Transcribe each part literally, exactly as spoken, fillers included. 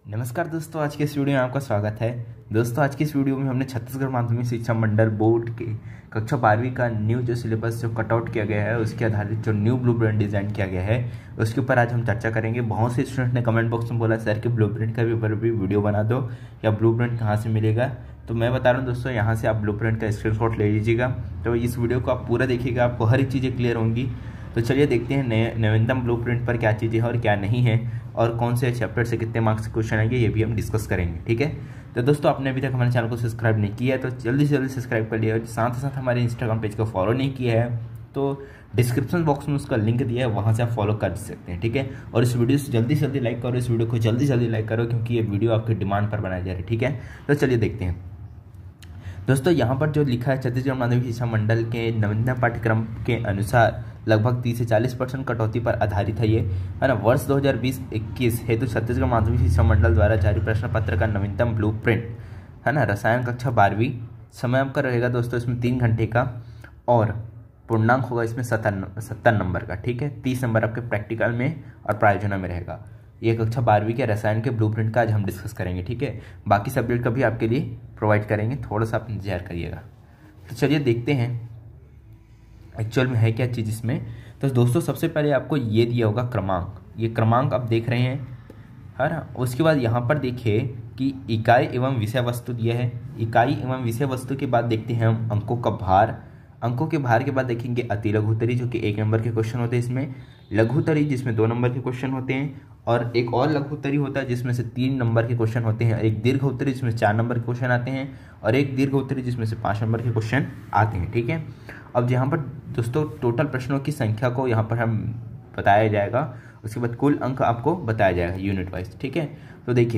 नमस्कार दोस्तों, आज के इस वीडियो में आपका स्वागत है। दोस्तों आज की इस वीडियो में हमने छत्तीसगढ़ माध्यमिक शिक्षा मंडल बोर्ड के कक्षा बारहवीं का न्यू जो सिलेबस जो कटआउट किया गया है उसके आधारित जो न्यू ब्लूप्रिंट डिज़ाइन किया गया है उसके ऊपर आज हम चर्चा करेंगे। बहुत से स्टूडेंट ने कमेंट बॉक्स में बोला सर कि ब्लूप्रिंट का भी ऊपर भी वीडियो बना दो या ब्लूप्रिंट कहाँ से मिलेगा। तो मैं बता रहा हूँ दोस्तों, यहाँ से आप ब्लूप्रिंट का स्क्रीनशॉट ले लीजिएगा। तो इस वीडियो को आप पूरा देखिएगा, आपको हर एक चीज़ें क्लियर होंगी। तो चलिए देखते हैं नए नवीनतम ब्लूप्रिंट पर क्या चीज़ें हैं और क्या नहीं है, और कौन से चैप्टर से कितने मार्क्स के क्वेश्चन आएंगे ये भी हम डिस्कस करेंगे। ठीक है, तो दोस्तों आपने अभी तक हमारे चैनल को सब्सक्राइब नहीं किया है तो जल्दी से जल्दी सब्सक्राइब कर लिया, और साथ ही साथ हमारे इंस्टाग्राम पेज को फॉलो नहीं किया है तो डिस्क्रिप्शन बॉक्स में उसका लिंक दिया है, वहाँ से आप फॉलो कर सकते हैं। ठीक है, और इस वीडियो से जल्दी से जल्दी लाइक करो, इस वीडियो को जल्दी जल्दी लाइक करो क्योंकि ये वीडियो आपकी डिमांड पर बनाई जा रही है। ठीक है, तो चलिए देखते हैं दोस्तों। यहाँ पर जो लिखा है छत्तीसगढ़ माध्यमिक शिक्षा मंडल के नवीनतम पाठ्यक्रम के अनुसार लगभग तीस से चालीस परसेंट कटौती पर आधारित है ये, है ना। वर्ष दो हज़ार बीस इक्कीस हेतु छत्तीसगढ़ माध्यमिक शिक्षा मंडल द्वारा जारी प्रश्न पत्र का नवीनतम ब्लूप्रिंट, है ना। रसायन कक्षा बारहवीं, समय आपका रहेगा दोस्तों इसमें तीन घंटे का, और पूर्णांक होगा इसमें सत्तर सत्तर नंबर का। ठीक है, तीस नंबर आपके प्रैक्टिकल में और प्रायोजन में रहेगा। ये कक्षा बारहवीं के रसायन के ब्लूप्रिंट का आज हम डिस्कस करेंगे। ठीक है, बाकी सब्जेक्ट का भी आपके लिए प्रोवाइड करेंगे, थोड़ा सा आप इंतजार करिएगा। तो चलिए देखते हैं एक्चुअल में है क्या चीज़ इसमें। तो दोस्तों सबसे पहले आपको ये दिया होगा क्रमांक, ये क्रमांक आप देख रहे हैं, है ना। उसके बाद यहाँ पर देखिए कि इकाई एवं विषय वस्तु दिया है। इकाई एवं विषय वस्तु के बाद देखते हैं हम अंकों का भार। अंकों के भार के बाद देखेंगे अति लघुत्तरी जो कि एक नंबर के क्वेश्चन होते हैं इसमें, लघुत्तरी जिसमें दो नंबर के क्वेश्चन होते हैं, और एक और लघुत्तरी होता है जिसमें से तीन नंबर के क्वेश्चन होते हैं, एक दीर्घ उत्तरी जिसमें चार नंबर के क्वेश्चन आते हैं, और एक दीर्घ उत्तरी जिसमें से पाँच नंबर के क्वेश्चन आते हैं। ठीक है, अब यहाँ पर दोस्तों टोटल प्रश्नों की संख्या को यहाँ पर हम बताया जाएगा, उसके बाद कुल अंक आपको बताया जाएगा यूनिट वाइज। ठीक है, तो देखिए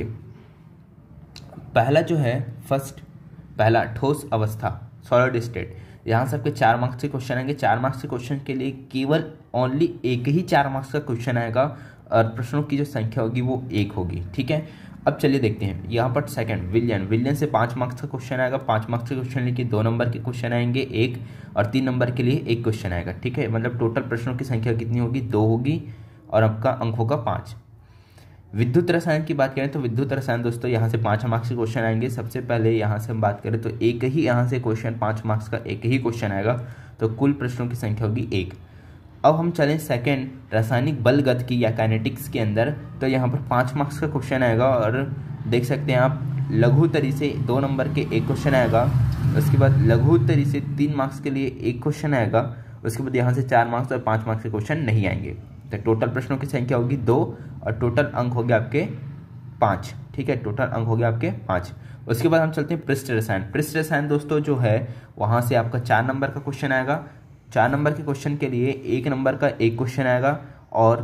पहला जो है फर्स्ट, पहला ठोस अवस्था सॉलिड स्टेट, यहाँ से आपके चार मार्क्स के क्वेश्चन आएंगे। चार मार्क्स के क्वेश्चन के लिए केवल ओनली एक ही चार मार्क्स का क्वेश्चन आएगा, और प्रश्नों की जो संख्या होगी वो एक होगी। ठीक है, अब चलिए देखते हैं यहाँ पर सेकंड विलियन, विलियन से पाँच मार्क्स का क्वेश्चन आएगा। पाँच मार्क्स के क्वेश्चन लेके दो नंबर के क्वेश्चन आएंगे एक, और तीन नंबर के लिए एक क्वेश्चन आएगा। ठीक है, मतलब टोटल प्रश्नों की संख्या कितनी होगी, दो होगी, और आपका अंक होगा पाँच। विद्युत रसायन की बात करें तो विद्युत रसायन दोस्तों यहाँ से पाँच मार्क्स के क्वेश्चन आएंगे। सबसे पहले यहाँ से हम बात करें तो एक ही यहाँ से क्वेश्चन, पाँच मार्क्स का एक ही क्वेश्चन आएगा, तो कुल प्रश्नों की संख्या होगी एक। अब हम चलें सेकंड रासायनिक बलगतिकी या काइनेटिक्स के अंदर, तो यहाँ पर पाँच मार्क्स का क्वेश्चन आएगा, और देख सकते हैं आप लघुत्तरी से दो नंबर के एक क्वेश्चन आएगा, उसके बाद लघुत्तरी से तीन मार्क्स के लिए एक क्वेश्चन आएगा, उसके बाद यहाँ से चार मार्क्स और पाँच मार्क्स के क्वेश्चन नहीं आएंगे। तो टोटल प्रश्नों की संख्या होगी दो, और टोटल अंक हो गया आपके पाँच। ठीक है, टोटल अंक हो गया आपके पाँच। उसके बाद हम चलते हैं पृष्ठ रसायन। पृष्ठ रसायन दोस्तों जो है वहाँ से आपका चार नंबर का क्वेश्चन आएगा। चार नंबर के क्वेश्चन के लिए एक नंबर का एक क्वेश्चन आएगा, और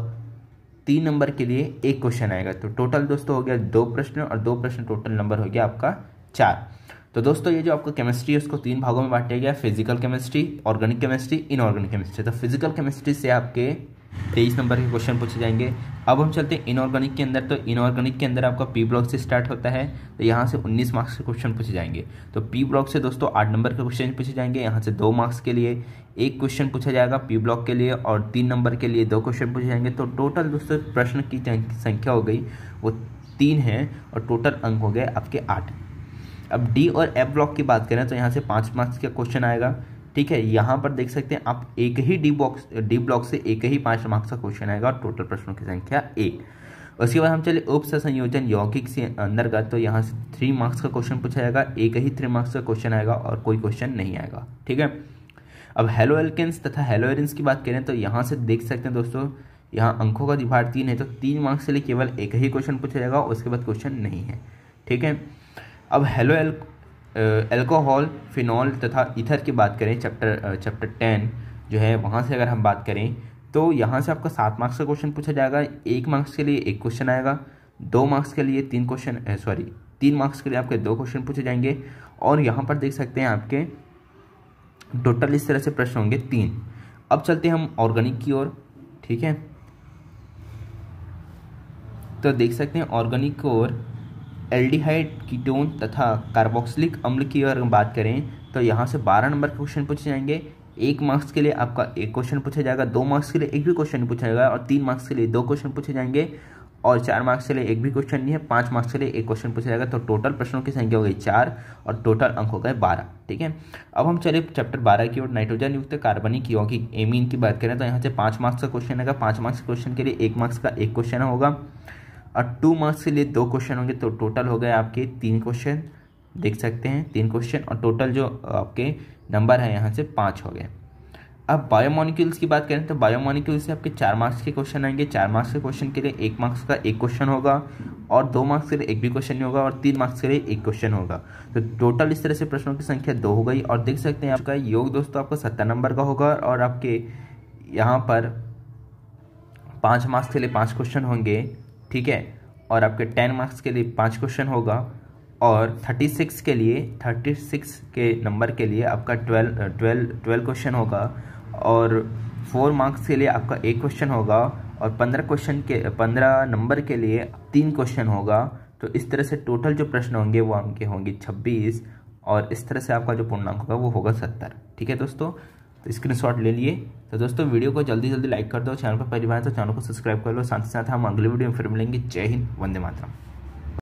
तीन नंबर के लिए एक क्वेश्चन आएगा। तो टोटल दोस्तों हो गया दो प्रश्न, और दो प्रश्न टोटल नंबर हो गया आपका चार। तो दोस्तों ये जो आपका केमिस्ट्री है उसको तीन भागों में बांटा गया, physical chemistry, organic chemistry, inorganic chemistry. तो फिजिकल केमिस्ट्री से आपके तेईस नंबर के क्वेश्चन पूछे जाएंगे। अब हम चलते हैं इनऑर्गेनिक के अंदर। तो इनऑर्गेनिक के अंदर आपका पी ब्लॉक से स्टार्ट होता है, तो यहाँ से उन्नीस मार्क्स के क्वेश्चन पूछे जाएंगे। तो पी ब्लॉक से दोस्तों आठ नंबर के क्वेश्चन पूछे जाएंगे। यहाँ से दो मार्क्स के लिए एक क्वेश्चन पूछा जाएगा पी ब्लॉक के लिए, और तीन नंबर के लिए दो क्वेश्चन पूछे जाएंगे। तो टोटल दोस्तों प्रश्न की संख्या हो गई वो तीन है, और टोटल अंक हो गए आपके आठ। अब डी और एफ ब्लॉक की बात करें तो यहाँ से पाँच मार्क्स का क्वेश्चन आएगा। ठीक है, यहाँ पर देख सकते हैं आप एक ही डी बॉक्स डी ब्लॉक से एक ही पाँच मार्क्स का क्वेश्चन आएगा, और टोटल प्रश्नों की संख्या एक। उसके बाद हम चले उप संयोजन यौगिक से अंतर्गत, तो यहाँ से थ्री मार्क्स का क्वेश्चन पूछा जाएगा, एक ही थ्री मार्क्स का क्वेश्चन आएगा, और कोई क्वेश्चन नहीं आएगा। ठीक है, अब हेलो एल्केन्स तथा हेलो एरिन्स की बात करें तो यहाँ से देख सकते हैं दोस्तों, यहाँ अंकों का दिभार तीन है, तो तीन मार्क्स के लिए केवल एक ही क्वेश्चन पूछा जाएगा, उसके बाद क्वेश्चन नहीं है। ठीक है, अब हेलो एल एल्कोहल, फिनॉल तथा ईथर की बात करें, चैप्टर चैप्टर टेन जो है वहाँ से अगर हम बात करें तो यहाँ से आपका सात मार्क्स का क्वेश्चन पूछा जाएगा। एक मार्क्स के लिए एक क्वेश्चन आएगा, दो मार्क्स के लिए तीन क्वेश्चन सॉरी तीन मार्क्स के लिए आपके दो क्वेश्चन पूछे जाएंगे, और यहाँ पर देख सकते हैं आपके टोटल इस तरह से प्रश्न होंगे तीन। अब चलते हैं हम ऑर्गेनिक की ओर। ठीक है, तो देख सकते हैं ऑर्गेनिक की ओर एल्डिहाइड, कीटोन तथा कार्बोक्सिलिक अम्ल की अगर बात करें तो यहाँ से बारह नंबर के क्वेश्चन पूछे जाएंगे। एक मार्क्स के लिए आपका एक क्वेश्चन पूछा जाएगा, दो मार्क्स के लिए एक भी क्वेश्चन पूछा जाएगा, और तीन मार्क्स के लिए दो क्वेश्चन पूछे जाएंगे, और चार मार्क्स के लिए एक भी क्वेश्चन नहीं है, पाँच मार्क्स के लिए एक क्वेश्चन पूछा जाएगा। तो टोटल प्रश्नों की संख्या हो गई चार और टोटल अंक हो गए बारह। ठीक है, अब हम चले चैप्टर बारह की ओर, नाइट्रोजन युक्त कार्बनिक यौगिक एमीन की बात करें तो यहाँ से पाँच मार्क्स का क्वेश्चन आएगा। पाँच मार्क्स के क्वेश्चन के लिए एक मार्क्स का एक क्वेश्चन होगा और टू मार्क्स के लिए दो क्वेश्चन होंगे। तो टोटल हो गए आपके तीन क्वेश्चन, देख सकते हैं तीन क्वेश्चन, और टोटल जो आपके नंबर है यहाँ से पाँच हो गए। अब बायोमोलिक्यूल्स की बात करें तो बायोमोलिक्यूल्स से आपके चार मार्क्स के क्वेश्चन आएंगे। चार मार्क्स के क्वेश्चन के लिए एक मार्क्स का एक क्वेश्चन होगा और दो मार्क्स के लिए एक भी क्वेश्चन नहीं होगा और तीन मार्क्स के लिए एक क्वेश्चन होगा। तो टोटल इस तरह से प्रश्नों की संख्या दो हो गई। और देख सकते हैं आपका योग दोस्तों आपको सत्तर नंबर का होगा और आपके यहाँ पर पाँच मार्क्स के लिए पाँच क्वेश्चन होंगे। ठीक है, और आपके टेन मार्क्स के लिए पाँच क्वेश्चन होगा और थर्टी सिक्स के लिए थर्टी सिक्स के नंबर के लिए आपका ट्वेल्व ट्वेल्व ट्वेल्व क्वेश्चन होगा और फोर मार्क्स के लिए आपका एक क्वेश्चन होगा और पंद्रह क्वेश्चन के पंद्रह नंबर के लिए तीन क्वेश्चन होगा। तो इस तरह से टोटल जो प्रश्न होंगे वो आपके होंगे छब्बीस और इस तरह से आपका जो पूर्णांक होगा वो होगा सत्तर। ठीक है दोस्तों, तो स्क्रीनशॉट ले लिए। तो दोस्तों वीडियो को जल्दी जल्दी लाइक कर दो, चैनल पर पहली बार तो चैनल को सब्सक्राइब कर लो। साथ ही साथ हम अगले वीडियो में फिर मिलेंगे। जय हिंद, वंदे मातरम।